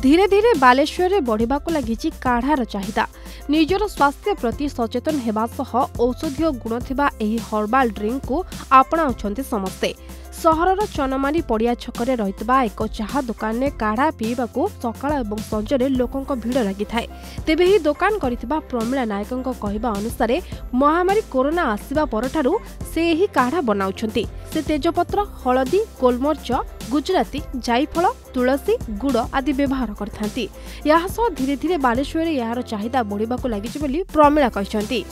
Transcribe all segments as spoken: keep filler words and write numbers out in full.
धीरे धीरे बालेश्वर में बढ़ा लगी काढ़ार चाहिदा। निजर स्वास्थ्य प्रति सचेतन हेबा सह औषधीय गुण थिबा एही हर्बाल ड्रिंक को आपणाउछन्ति समस्ते। सहरर चनमारी पड़िया छकरे रहितबा एक चाहा दुकान में काढ़ा पीवाकू सकाळ एवं संजरे लोकंक भीड़ लगी थाए। तेबे ही दुकान करितबा प्रमिला नायकंक कहिबा अनुसार महामारी कोरोना आसिबा परठारु से एही काढ़ा बनाउछन्ति। से तेजपत्र, हलदी, गोलमर्च, गुजराती, जायफल, तुलसी, गुड़ आदि व्यवहार करथांती। याह सह धीरे धीरे बालेश्वर यार चाहिदा बढ़िबाकू लागिछि बोली प्रमिला कहिसंती।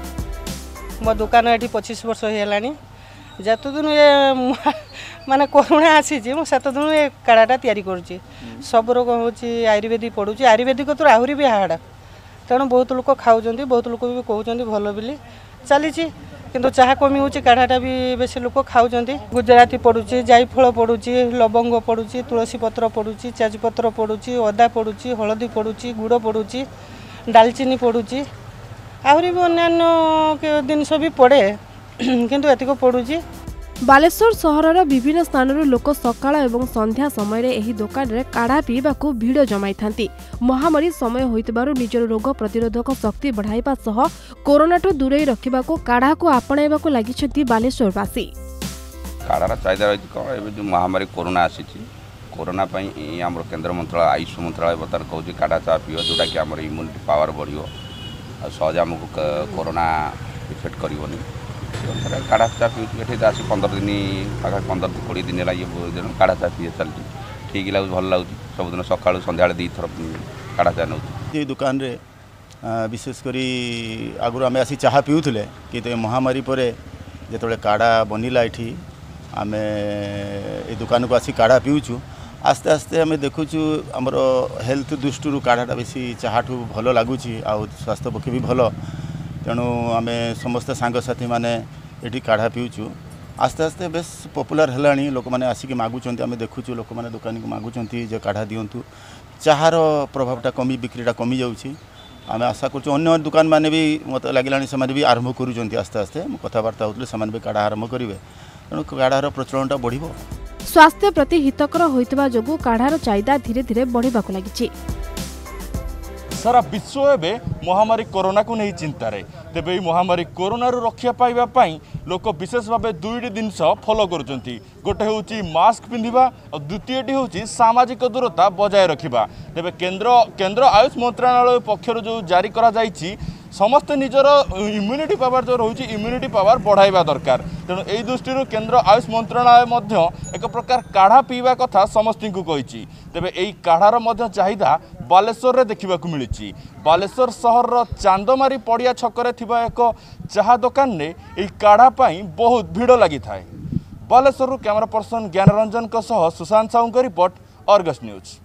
मो दुकान एठी पच्चीस वर्ष हेलानी। जत दिन ये माने कोरोना आसी सत दिन ये काढ़ाटा तैयारी करुच्ची। सब रोग हूँ आयुर्वेदिक पड़ुची। आयुर्वेदिक तो आहरी भी हाड़ा तेणु बहुत लोग खाऊँ, बहुत लोग भी कहते भल बोली चली। किंतु चाह कमी हो काढ़ाटा भी बेसी लोग खाऊँ। गुजराती पड़ुची, जायफल पड़ुची, लवंग पड़ुची, तुलसी पत्र पड़ुची, तेजपत्र पड़ुची, अदा पड़ुची, हलदी पड़ुची, गुड़ पड़ुची, डालचीनी पड़ुची, आहरी भी अन्य जिनस भी पड़े किंतु एतिको पड़ुची। बालेश्वर सहरर विभिन्न स्थानरू लोक सकाळ एवं संध्या समय रे एही दुकान रे काढ़ा पीबाकू भीड़ जमाई थांती। महामारी समय होइतबारु निजर रोग प्रतिरोधक शक्ति बढ़ाइबा सह कोरोनाठू दूरे रखिबाकू काढ़ा को आपणाइबाकू लागिछन्ती बालेश्वरवासी। काढ़ार चाहिदा रही कौन ए जो महामारी कोरोना आसीची कोरोना पई हमर केंद्र मंत्रालय आयुष मंत्रालय बतर कहूँ काढ़ा चा पियो जोटा कि हमर इम्यूनिटी पावर बढ़ियो आ सहज हमको कोरोना इफेक्ट करबनी। काढ़ा चा पी आस पंद्रह दिन पाखा पंद्रह कोड़े दिन है ये काढ़ा चा पी चलती ठीक लगे भल लगे सब दिन सका सन्ध्या दी थर काढ़ा चा नौ दुकान रे विशेषकर आगुरी आम आसी चाह पीऊले कि महामारी पर जो काढ़ा बनला ये आम ए दुकान को आसी काढ़ा पीऊँ। आस्ते आस्ते आम देखुचु आमर हेल्थ दृष्टि काढ़ाटा बेसी चाहू भल लगुच आ स्वास्थ्य पक्षे भी भल। तेणु आम समस्त सांगसाथी मैंने ये काढ़ा पीऊँ। आस्ते आस्ते बेस पपुलार है लोक मैंने आसिक मागुंट आम देखुचु लोक मैंने दुकानी को मागुंट जो काढ़ा दिंतु। चाहार प्रभावटा कमी बिक्रीटा कमी जाऊँगी। आम आशा कर दुकान मैंने भी मत लगे से भी आरंभ करुँच आस्ते आस्ते कथबार्ता होते से भी काढ़ा आरंभ करेंगे। तेणु काढ़ार प्रचलनटा बढ़। स्वास्थ्य प्रति हितकर होइतबा जोगु काढ़ार चाहिदा धीरे धीरे बढ़िबाकू लागिछि। सारा विश्व एवं महामारी कोरोना को नहीं चिंतार। तेबे महामारी कोरोना रक्षा पाइबा पाई लोक विशेष भाव दुईटी जिनस फॉलो करुँच। गोटे हूँ मास्क पिंधा और द्वितीयटी हूँ सामाजिक दूरता बजाय रखा। तेबे केंद्र केंद्र आयुष मंत्रालय पक्षर जो जारी करा जाइछि समस्ते निजर इम्यूनिटी पावर जो रही इम्यूनिटी पावर बढ़ाइबा दरकार। तेणु यही दृष्टि केंद्र आयुष मंत्रालय एक प्रकार काढ़ा पीवा कथा समस्त को कही। तेबे यही काढ़ार चाहिदा बालेश्वर रे देखा मिली। बालेश्वर सहर चांदमारी पड़िया छकरे थिबा एक चाहा दुकान ने यही काढ़ा पाई बहुत भीड़ लगी थाए। Baleswar camera person Gyanranjan Sushant Sahu report, Argus news.